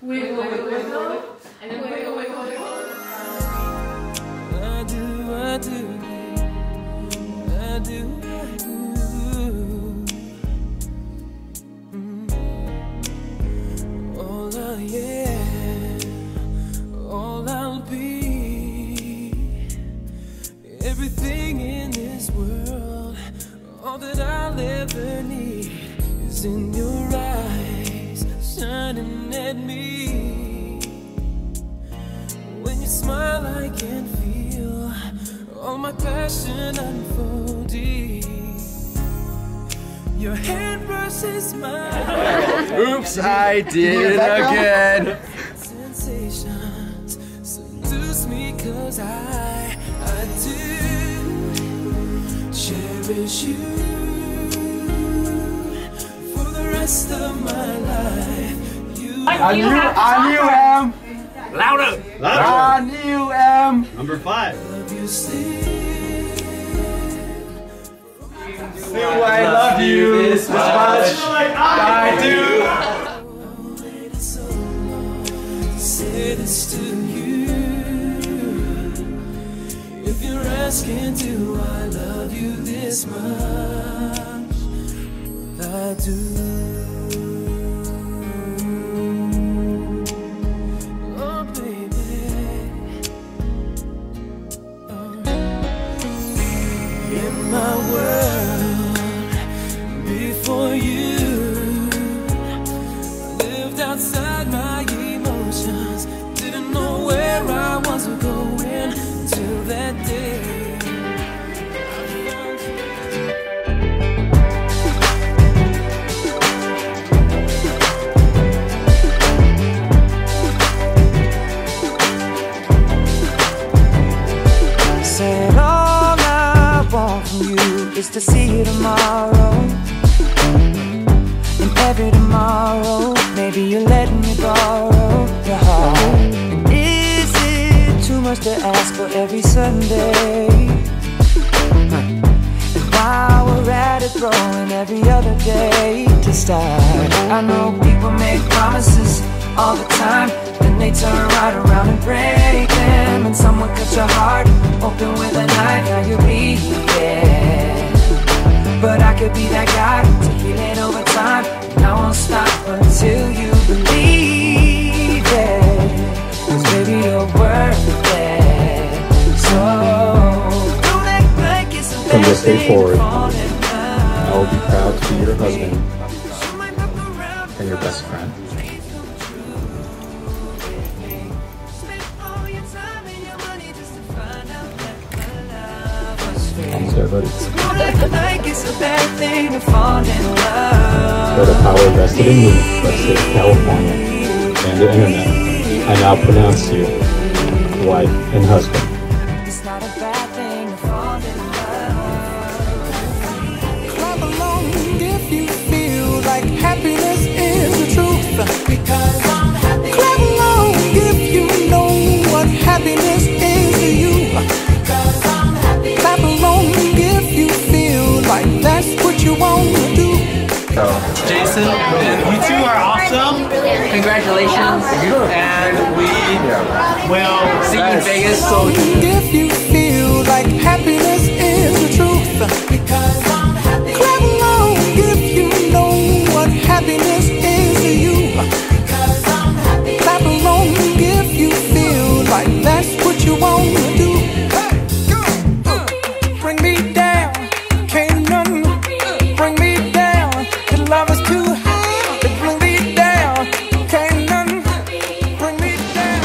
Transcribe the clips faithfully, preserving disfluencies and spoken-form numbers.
Wiggle, wiggle, wiggle. And then wiggle, wiggle, wiggle. I do, I do, I do, I do. Mm. All I am, all I'll be, everything in this world, all that I'll ever need is in your eyes, shining at me. When you smile, I can feel all my passion unfolding. Your hand brushes mine. Oops, I did it again. Sensations seduce me 'cause I, I do cherish you for the rest of my life. You I knew, I knew him. Louder! I knew him. Number five. Do I love you this much? I do. Say this to you. If you're asking, do I love you this much? Well, I do. My world before you lived outside my emotions, didn't know where I was going till that day I found you. Said all I want from you is to see you tomorrow, and every tomorrow maybe you're letting me borrow your heart. And is it too much to ask for every Sunday? And while we're at it, throwing every other day to start. I know people make promises all the time, then they turn right around and break them. And someone cut your heart open with a knife, now you're bleeding. But I could be that guy to heal it over time, and I won't stop until you believe it. 'Cause baby, you're worth it. So don't act like it's a bad From this day thing forward, to fall in love. I will be proud to be your husband and your best friend. Sounds good, buddy. For the power vested in me, by the state of California and the internet, I now pronounce you wife and husband. It's not a bad thing to fall in love. Clap along if you feel like happiness is the truth. Because I'm happy. Clap along if you know what happiness is to you. Because I'm happy. Clap along if you feel like that's what you want to do. Jason, you two are awesome. Congratulations. And we will See you in Vegas. So if you feel like happiness is the truth. Because I'm happy. Clap along if you know what happiness is to you. Because I'm happy. Clap along if you feel like that's what you want to do. Bring me down, can't none bring me down. The love is too high to bring me down. Can't none bring me down.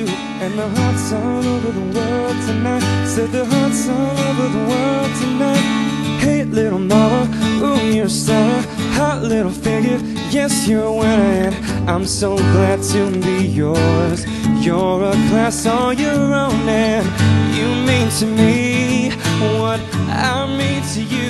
you. And the hearts all over the world tonight. Said the hearts all over the world tonight. Hey little mama, ooh you're a star. Hot little figure, yes you're a winner. And I'm so glad to be yours. You're a class on your own, and you mean to me what I mean to you.